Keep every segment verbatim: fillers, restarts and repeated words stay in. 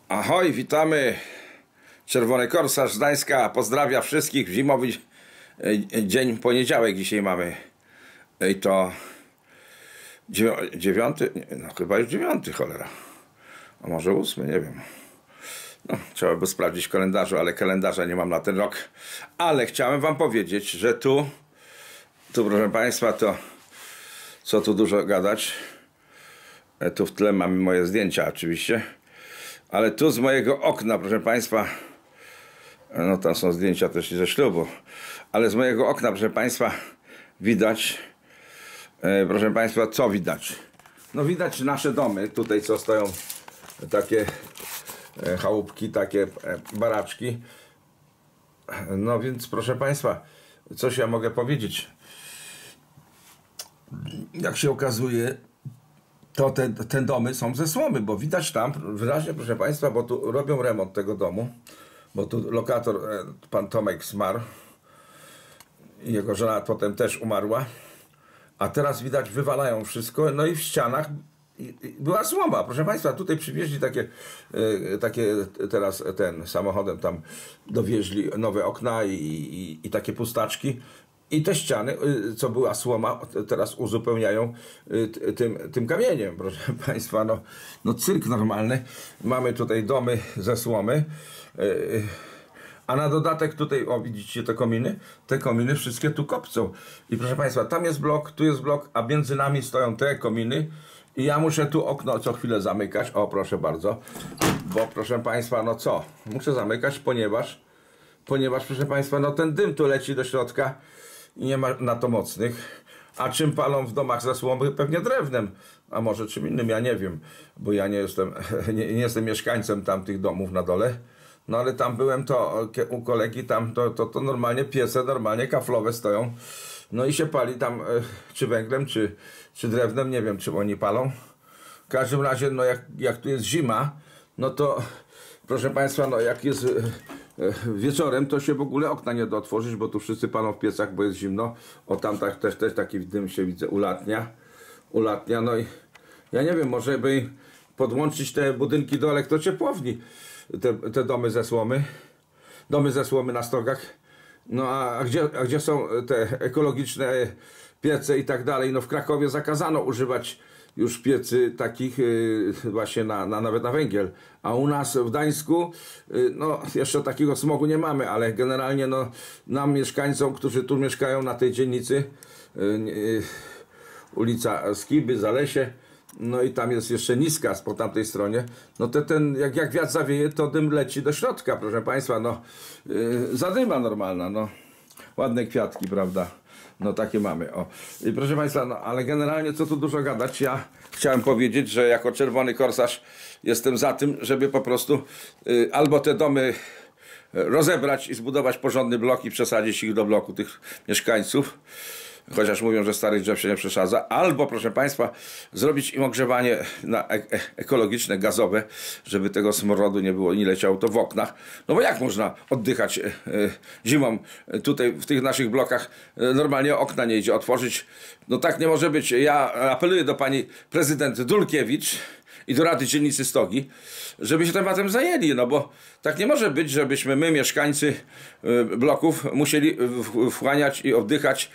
Ahoj, witamy. Czerwony Korsarz z Gdańska pozdrawia wszystkich w zimowy dzień, poniedziałek dzisiaj mamy. I to dziewiąty, no chyba już dziewiąty, cholera. A może ósmy, nie wiem. No, trzeba by sprawdzić w kalendarzu, ale kalendarza nie mam na ten rok. Ale chciałem wam powiedzieć, że tu, tu proszę państwa, to co tu dużo gadać. Tu w tle mamy moje zdjęcia oczywiście. Ale tu z mojego okna, proszę państwa, no tam są zdjęcia też ze ślubu, ale z mojego okna, proszę państwa, widać, e, proszę państwa, co widać? No widać nasze domy, tutaj co stoją takie e, chałupki, takie e, baraczki. No więc proszę państwa, coś ja mogę powiedzieć. Jak się okazuje, to te, te domy są ze słomy, bo widać tam wyraźnie, proszę państwa, bo tu robią remont tego domu, bo tu lokator, pan Tomek zmarł i jego żona potem też umarła, a teraz widać wywalają wszystko, no i w ścianach była słoma, proszę państwa. Tutaj przywieźli takie, takie teraz ten samochodem tam dowieźli nowe okna i, i, i takie pustaczki. I te ściany, co była słoma, teraz uzupełniają tym, tym kamieniem, proszę państwa. No, no cyrk normalny. Mamy tutaj domy ze słomy. A na dodatek tutaj, o widzicie te kominy? Te kominy wszystkie tu kopcą. I proszę państwa, tam jest blok, tu jest blok, a między nami stoją te kominy. I ja muszę tu okno co chwilę zamykać. O, proszę bardzo. Bo proszę państwa, no co? Muszę zamykać, ponieważ, ponieważ proszę państwa, no ten dym tu leci do środka. I nie ma na to mocnych. A czym palą w domach ze słomy? Pewnie drewnem. A może czym innym, ja nie wiem. Bo ja nie jestem, nie, nie jestem mieszkańcem tamtych domów na dole. No ale tam byłem to u kolegi, tam to, to, to normalnie piece, normalnie kaflowe stoją. No i się pali tam czy węglem, czy, czy drewnem. Nie wiem, czym oni palą. W każdym razie, no jak, jak tu jest zima, no to proszę państwa, no jak jest wieczorem, to się w ogóle okna nie da otworzyć, bo tu wszyscy palą w piecach, bo jest zimno. O tam tak, też, też taki dym się widzę, ulatnia. Ulatnia, no i ja nie wiem, może by podłączyć te budynki do elektrociepłowni, te, te domy ze słomy, domy ze słomy na stogach. No a, a, gdzie, a gdzie są te ekologiczne piece i tak dalej? No w Krakowie zakazano używać już piecy takich yy, właśnie na, na, nawet na węgiel, a u nas w Gdańsku yy, no jeszcze takiego smogu nie mamy, ale generalnie no nam mieszkańcom, którzy tu mieszkają na tej dzielnicy, yy, yy, ulica Skiby, Zalesie, no i tam jest jeszcze niska po tamtej stronie, no to ten, jak, jak wiatr zawieje, to dym leci do środka, proszę państwa, no yy, zadyma normalna, no ładne kwiatki, prawda? No takie mamy, o. I proszę państwa, no ale generalnie co tu dużo gadać, ja chciałem powiedzieć, że jako Czerwony Korsarz jestem za tym, żeby po prostu y, albo te domy rozebrać i zbudować porządny blok i przesadzić ich do bloku tych mieszkańców, chociaż mówią, że starych drzew się nie przesadza, albo proszę państwa zrobić im ogrzewanie na e ekologiczne, gazowe, żeby tego smrodu nie było i nie leciało to w oknach. No bo jak można oddychać e, e, zimą tutaj w tych naszych blokach? E, normalnie okna nie idzie otworzyć. No tak nie może być. Ja apeluję do pani prezydent Dulkiewicz i do Rady Dzielnicy Stogi, żeby się tematem zajęli, no bo tak nie może być, żebyśmy my, mieszkańcy bloków, musieli wchłaniać i oddychać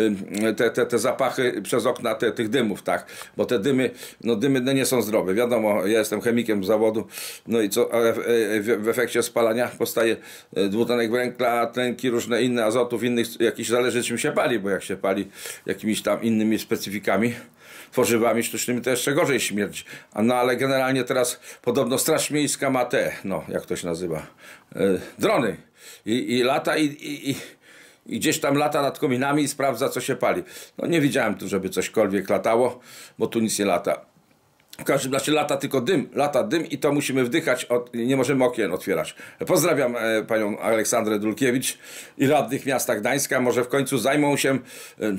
te, te, te zapachy przez okna te, tych dymów, tak, bo te dymy, no dymy no nie są zdrowe, wiadomo, ja jestem chemikiem z zawodu, no i co w, w efekcie spalania powstaje dwutlenek węgla, tlenki, różne inne azotów, innych, jakiś zależy czym się pali, bo jak się pali jakimiś tam innymi specyfikami, tworzywami sztucznymi, to jeszcze gorzej śmierdzi. A no ale generalnie teraz podobno Straż Miejska ma te, no jak to się nazywa, yy, drony. I, i lata i, i, i gdzieś tam lata nad kominami i sprawdza co się pali. No nie widziałem tu, żeby cośkolwiek latało, bo tu nic nie lata. W każdym razie lata tylko dym, lata dym i to musimy wdychać, od, nie możemy okien otwierać. Pozdrawiam e, panią Aleksandrę Dulkiewicz i radnych miasta Gdańska. Może w końcu zajmą się e,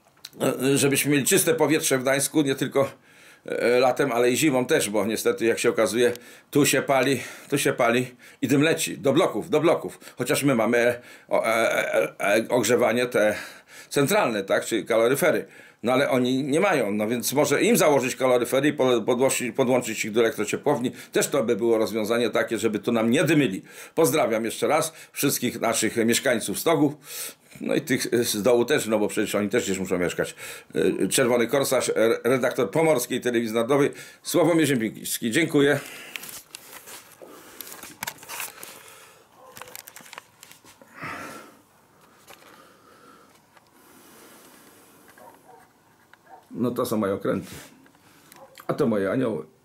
żebyśmy mieli czyste powietrze w Gdańsku, nie tylko latem, ale i zimą też, bo niestety jak się okazuje, tu się pali, tu się pali i dym leci do bloków, do bloków. Chociaż my mamy ogrzewanie te centralne, tak, czyli kaloryfery. No ale oni nie mają, no więc może im założyć kaloryfery i podłączyć, podłączyć ich do elektrociepłowni. Też to by było rozwiązanie takie, żeby tu nam nie dymili. Pozdrawiam jeszcze raz wszystkich naszych mieszkańców Stogów. No i tych z dołu też, no bo przecież oni też gdzieś muszą mieszkać. Czerwony Korsarz, redaktor Pomorskiej Telewizji Narodowej, Sławomir Ziembiński. Dziękuję. No to są moje okręty. A to moje anioły.